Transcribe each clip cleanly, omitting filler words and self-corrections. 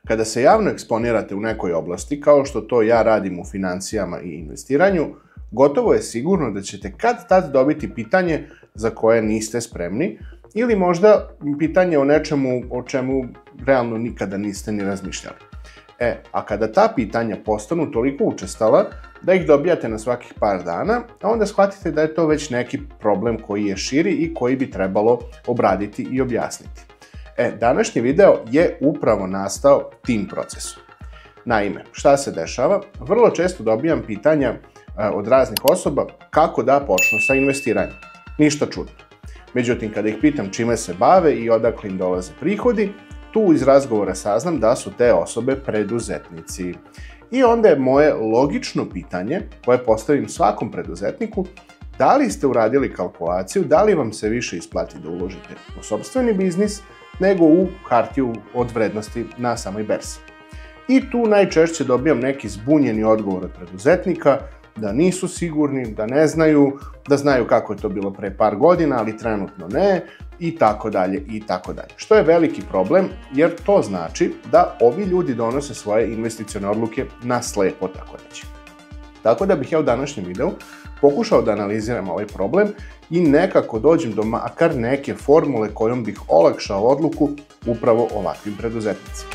kada se javno eksponirate u nekoj oblasti, kao što to ja radim u financijama i investiranju, gotovo je sigurno da ćete kad tad dobiti pitanje za koje niste spremni ili možda pitanje o nečemu o čemu realno nikada niste ni razmišljali. A kada ta pitanja postanu toliko učestala da ih dobijate na svakih par dana, onda shvatite da je to već neki problem koji je širi i koji bi trebalo obraditi i objasniti. Današnji video je upravo nastao tim procesom. Naime, šta se dešava? Vrlo često dobijam pitanja od raznih osoba kako da počnu sa investiranjem. Ništa čudno. Međutim, kada ih pitam čime se bave i odakle im dolaze prihodi, tu iz razgovora saznam da su te osobe preduzetnici. I onda je moje logično pitanje, koje postavim svakom preduzetniku, da li ste uradili kalkulaciju, da li vam se više isplati da uložite u sopstveni biznis nego u hartiju od vrednosti na samoj berzi. I tu najčešće dobijam neki zbunjeni odgovor od preduzetnika, da nisu sigurni, da ne znaju, da znaju kako je to bilo pre par godina, ali trenutno ne, i tako dalje, i tako dalje. Što je veliki problem, jer to znači da ovi ljudi donose svoje investicione odluke na slepo, tako reći. Tako da bih ja u današnjem videu pokušao da analiziram ovaj problem i nekako dođem do makar neke formule kojom bih olakšao odluku upravo ovakvim preduzetnicima.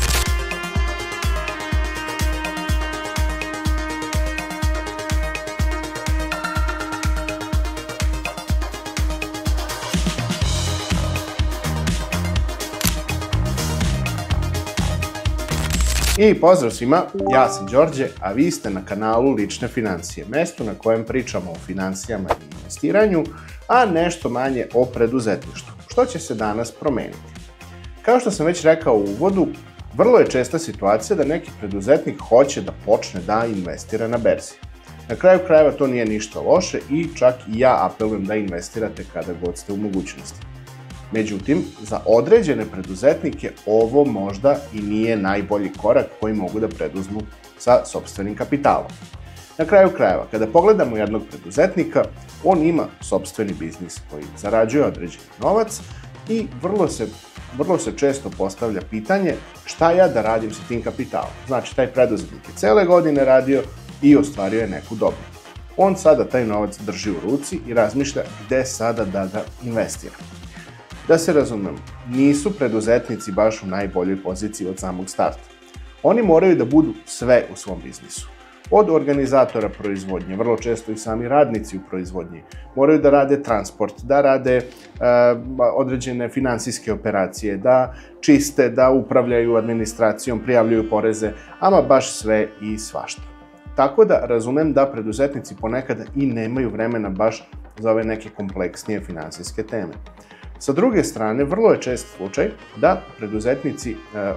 I pozdrav svima, ja sam Đorđe, a vi ste na kanalu Lične financije, mesto na kojem pričamo o financijama i investiranju, a nešto manje o preduzetništvu. Što će se danas promeniti? Kao što sam već rekao u uvodu, vrlo je česta situacija da neki preduzetnik hoće da počne da investira na berzi. Na kraju krajeva to nije ništa loše i čak i ja apelujem da investirate kada god ste u mogućnosti. Međutim, za određene preduzetnike ovo možda i nije najbolji korak koji mogu da preduzmu sa sopstvenim kapitalom. Na kraju krajeva, kada pogledamo jednog preduzetnika, on ima sopstveni biznis koji zarađuje određeni novac i vrlo se često postavlja pitanje šta ja da radim sa tim kapitalom. Znači, taj preduzetnik je cele godine radio i ostvario je neku dobit. On sada taj novac drži u ruci i razmišlja gde sada da ga investira. Da se razumemo, nisu preduzetnici baš u najboljoj poziciji od samog starta. Oni moraju da budu sve u svom biznisu. Od organizatora proizvodnje, vrlo često i sami radnici u proizvodnji, moraju da rade transport, da rade određene finansijske operacije, da čiste, da upravljaju administracijom, prijavljuju poreze, ama baš sve i svašta. Tako da razumem da preduzetnici ponekada i nemaju vremena baš za ove neke kompleksnije finansijske teme. Sa druge strane, vrlo je čest slučaj da preduzetnici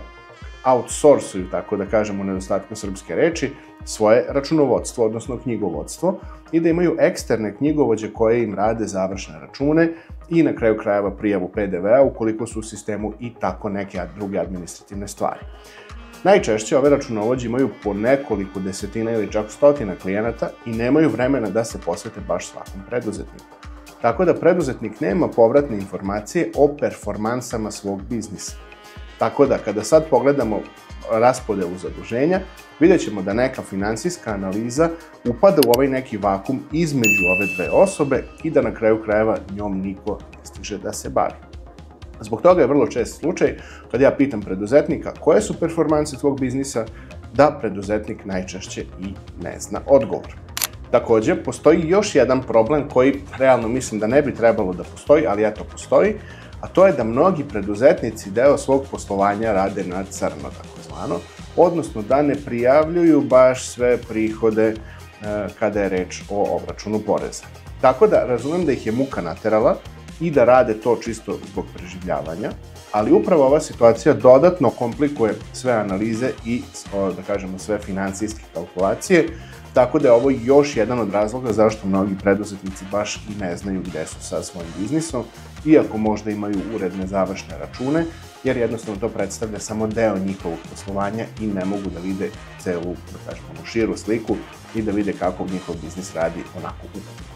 outsourcuju, tako da kažemo u nedostatku srpske reči, svoje računovodstvo, odnosno knjigovodstvo i da imaju eksterne knjigovođe koje im rade završne račune i na kraju krajeva prijavu PDV-a ukoliko su u sistemu i tako neke druge administrativne stvari. Najčešće ove računovođe imaju po nekoliko desetina ili čak stotina klijenata i nemaju vremena da se posvete baš svakom preduzetniku. Tako da preduzetnik nema povratne informacije o performansama svog biznisa. Tako da kada sad pogledamo raspodelu zaduženja, vidjet ćemo da neka finansijska analiza upada u ovaj neki vakum između ove dve osobe i da na kraju krajeva njom niko ne stiže da se bavi. Zbog toga je vrlo čest slučaj kad ja pitam preduzetnika koje su performanse tvog biznisa, da preduzetnik najčešće i ne zna odgovor. Takođe, postoji još jedan problem koji realno mislim da ne bi trebalo da postoji, ali eto postoji, a to je da mnogi preduzetnici deo svog poslovanja rade na crno, takozvano, odnosno da ne prijavljuju baš sve prihode kada je reč o obračunu poreza. Tako da razumem da ih je muka naterala i da rade to čisto zbog preživljavanja, ali upravo ova situacija dodatno komplikuje sve analize i, da kažemo, sve finansijske kalkulacije, tako da je ovo još jedan od razloga zašto mnogi preduzetnici baš i ne znaju gde su sa svojim biznisom, iako možda imaju uredne završne račune, jer jednostavno to predstavlja samo deo njihovog poslovanja i ne mogu da vide celu, da kažemo, širu sliku i da vide kako njihov biznis radi onako ukupno.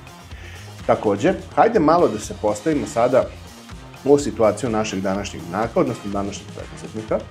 Takođe, hajde malo da se postavimo sada u situaciju našeg današnjeg junaka, odnosno današnjeg preduzetnika.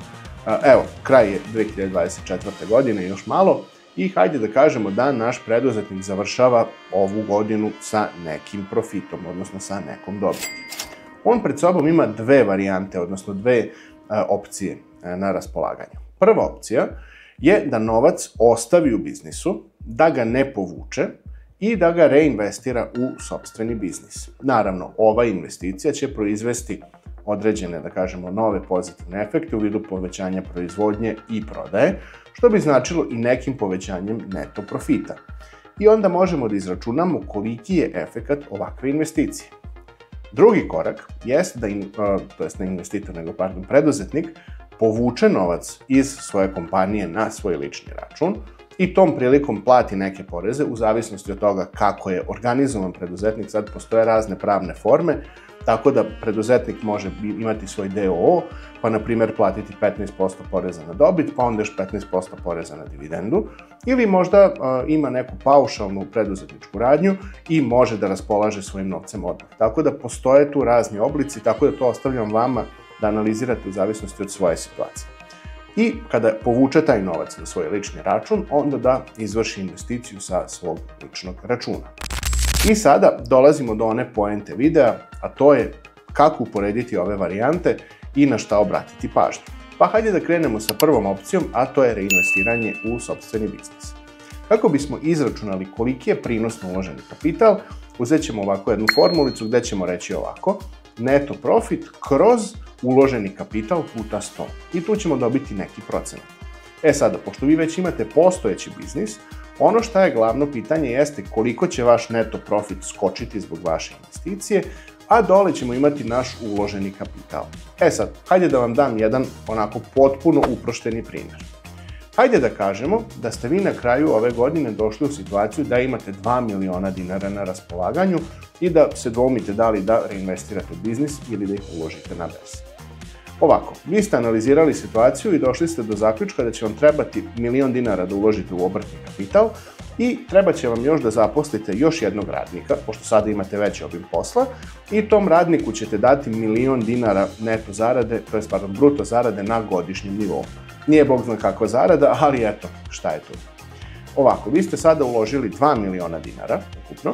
Evo, kraj je 2024. godine, još malo, i hajde da kažemo da naš preduzetnik završava ovu godinu sa nekim profitom, odnosno sa nekom dobiti. On pred sobom ima dve varijante, odnosno dve opcije na raspolaganju. Prva opcija je da novac ostavi u biznisu, da ga ne povuče i da ga reinvestira u sopstveni biznis. Naravno, ova investicija će proizvesti određene, da kažemo, nove pozitivne efekte u vidu povećanja proizvodnje i prodaje, što bi značilo i nekim povećanjem neto profita. I onda možemo da izračunamo koliki je efekat ovakve investicije. Drugi korak jeste da, to jest ne investitor, nego preduzetnik, povuče novac iz svoje kompanije na svoj lični račun i tom prilikom plati neke poreze u zavisnosti od toga kako je organizovan preduzetnik. Sad postoje razne pravne forme, tako da preduzetnik može imati svoj DOO, pa na primjer platiti 15% poreza na dobit, pa onda još 15% poreza na dividendu, ili možda ima neku paušalnu preduzetničku radnju i može da raspolaže svojim novcem odmah. Tako da postoje tu razni oblici, tako da to ostavljam vama da analizirate u zavisnosti od svoje situacije. I kada povuče taj novac na svoj lični račun, onda da izvrši investiciju sa svog ličnog računa. I sada dolazimo do one poente videa, a to je kako uporediti ove varijante i na šta obratiti pažnju. Pa hajde da krenemo sa prvom opcijom, a to je reinvestiranje u sopstveni biznis. Kako bismo izračunali koliki je prinos na uloženi kapital, uzet ćemo ovako jednu formulicu gde ćemo reći ovako: neto profit kroz uloženi kapital puta 100. I tu ćemo dobiti neki procenat. Sada, pošto vi već imate postojeći biznis, ono što je glavno pitanje jeste koliko će vaš neto profit skočiti zbog vaše investicije, a dole ćemo imati naš uloženi kapital. Sad, hajde da vam dam jedan onako potpuno uprošteni primjer. Hajde da kažemo da ste vi na kraju ove godine došli u situaciju da imate 2 miliona dinara na raspolaganju i da se dvoumite da li da reinvestirate u biznis ili da ih uložite na berzi. Ovako, vi ste analizirali situaciju i došli ste do zaključka da će vam trebati 1.000.000 dinara da uložite u obrtni kapital i treba će vam još da zaposlite još jednog radnika, pošto sada imate veći obim posla, i tom radniku ćete dati 1.000.000 dinara neto zarade, bruto zarade na godišnjem nivou. Nije bog zna kakva zarada, ali eto, šta je tu. Ovako, vi ste sada uložili 2 miliona dinara ukupno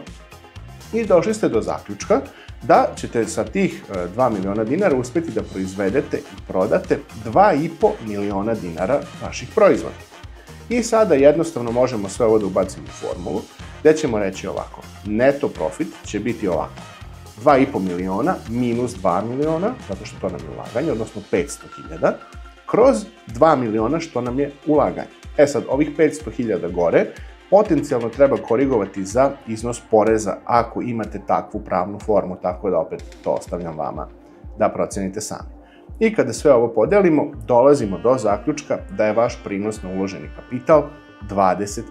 i došli ste do zaključka da ćete sa tih 2 miliona dinara uspjeti da proizvedete i prodate 2,5 miliona dinara vaših proizvoda. I sada jednostavno možemo sve ovo da ubacimo u formulu, gde ćemo reći ovako: neto profit će biti ovako: 2,5 miliona minus 2 miliona, zato što to nam je ulaganje, odnosno 500.000, kroz 2 miliona što nam je ulaganje. Sad, ovih 500.000 gore potencijalno treba korigovati za iznos poreza ako imate takvu pravnu formu, tako da opet to ostavljam vama da procenite sami. I kada sve ovo podelimo, dolazimo do zaključka da je vaš prinos na uloženi kapital 25%.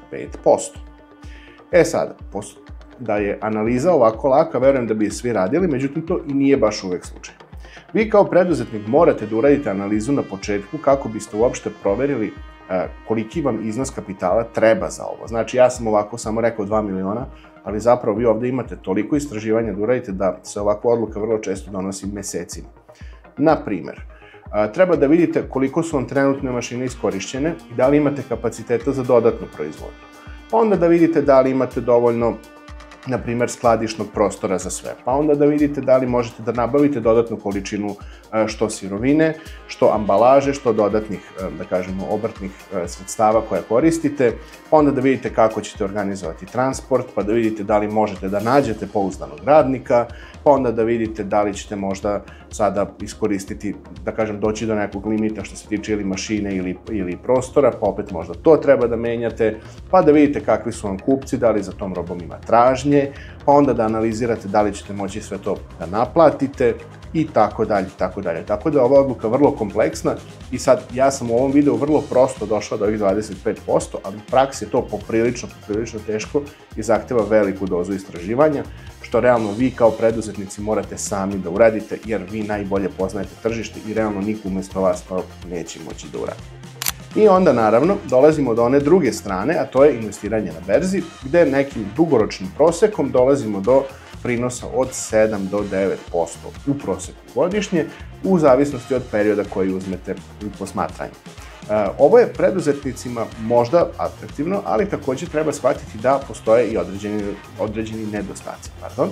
Sada, da je analiza ovako laka, verujem da bi je svi radili, međutim to i nije baš uvek slučaj. Vi kao preduzetnik morate da uradite analizu na početku kako biste uopšte proverili koliki vam iznos kapitala treba za ovo. Znači, ja sam ovako samo rekao 2 miliona, ali zapravo vi ovde imate toliko istraživanja da uradite da se ovakva odluka vrlo često donosi mesecima. Na primer, treba da vidite koliko su vam trenutne mašine iskorišćene i da li imate kapaciteta za dodatnu proizvodnju. Onda da vidite da li imate dovoljno, na primer, skladišnog prostora za sve. Pa onda da vidite da li možete da nabavite dodatnu količinu što sirovine, što ambalaže, što dodatnih, da kažemo, obrtnih sredstava koja koristite. Pa onda da vidite kako ćete organizovati transport, pa da vidite da li možete da nađete pouzdanog radnika, pa onda da vidite da li ćete možda sada iskoristiti, da kažem, doći do nekog limita što se tiče ili mašine ili prostora, pa opet možda to treba da menjate, pa da vidite kakvi su vam kupci, da li za tom robom ima tražnje, pa onda da analizirate da li ćete moći sve to da naplatite i tako dalje, tako dalje. Tako da je ova odluka vrlo kompleksna i sad ja sam u ovom videu vrlo prosto došao do ovih 25%, ali u praksi je to poprilično teško i zahteva veliku dozu istraživanja, što realno vi kao preduzetnici morate sami da uradite, jer vi najbolje poznajete tržište i realno niko umesto vas to neće moći da uradi. I onda naravno dolazimo do one druge strane, a to je investiranje na berzi, gde nekim dugoročnim prosekom dolazimo do prinosa od 7 do 9% u proseku godišnje, u zavisnosti od perioda koji uzmete u posmatranje. Ovo je preduzetnicima možda atraktivno, ali takođe treba shvatiti da postoje i određeni nedostaci.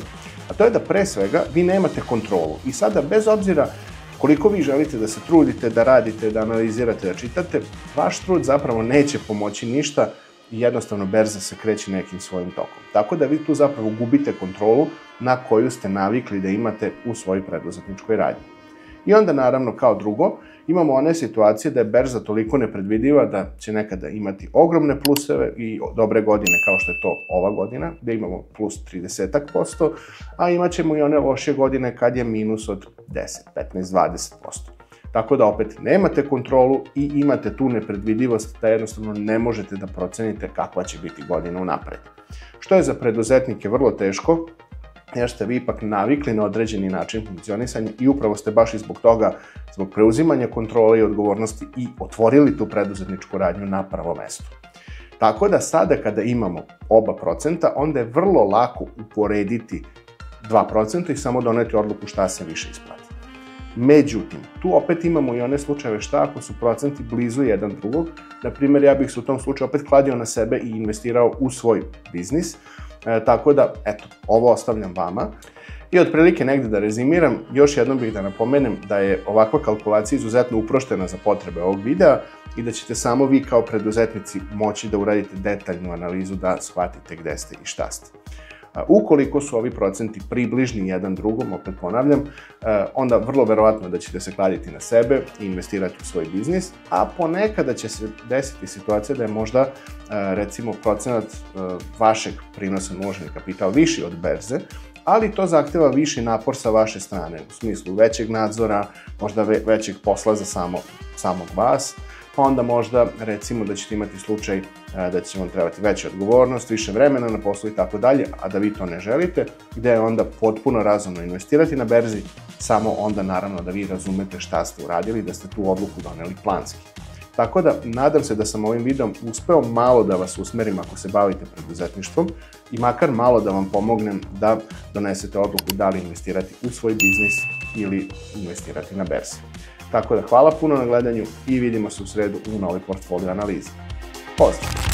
A to je da pre svega vi nemate kontrolu i sada bez obzira koliko vi želite da se trudite, da radite, da analizirate, da čitate, vaš trud zapravo neće pomoći ništa i jednostavno berza se kreće nekim svojim tokom. Tako da vi tu zapravo gubite kontrolu na koju ste navikli da imate u svojoj preduzetničkoj radnji. I onda naravno kao drugo imamo one situacije da je berza toliko nepredvidiva da će nekada imati ogromne pluseve i dobre godine kao što je to ova godina gde imamo plus 30%, a imat ćemo i one loše godine kad je minus od 10, 15, 20%. Tako da opet nemate kontrolu i imate tu nepredvidivost da jednostavno ne možete da procenite kakva će biti godina unapred. Što je za preduzetnike vrlo teško, jer ste vi ipak navikli na određeni način funkcionisanja i upravo ste baš i zbog toga, zbog preuzimanja kontrole i odgovornosti i otvorili tu preduzetničku radnju na prvo mesto. Tako da sada kada imamo oba procenta, onda je vrlo lako uporediti 2% i samo doneti odluku šta se više isplati. Međutim, tu opet imamo i one slučajeve šta ako su procenti blizu jedan drugog. Na primjer, ja bih se u tom slučaju opet kladio na sebe i investirao u svoj biznis. Tako da, eto, ovo ostavljam vama. I otprilike negde da rezimiram, još jednom bih da napomenem da je ovakva kalkulacija izuzetno uproštena za potrebe ovog videa i da ćete samo vi kao preduzetnici moći da uradite detaljnu analizu da shvatite gde ste i šta ste. Ukoliko su ovi procenti približni jedan drugom, opet ponavljam, onda vrlo verovatno da ćete se kladiti na sebe i investirati u svoj biznis, a ponekada će se desiti situacija da je možda, recimo, procenat vašeg prinosa na uloženi kapital viši od berze, ali to zahteva viši napor sa vaše strane, u smislu većeg nadzora, možda većeg posla za samog vas, pa onda možda, recimo, da ćete imati slučaj da će vam trebati veća odgovornost, više vremena na poslu i tako dalje, a da vi to ne želite, gde je onda potpuno razumno investirati na berzi, samo onda naravno da vi razumete šta ste uradili i da ste tu odluku doneli planski. Tako da, nadam se da sam ovim videom uspeo malo da vas usmerim ako se bavite preduzetništvom i makar malo da vam pomognem da donesete odluku da li investirati u svoj biznis ili investirati na berzi. Tako da hvala puno na gledanju i vidimo se u sredu u novoj portfolio analizi. Pozdrav!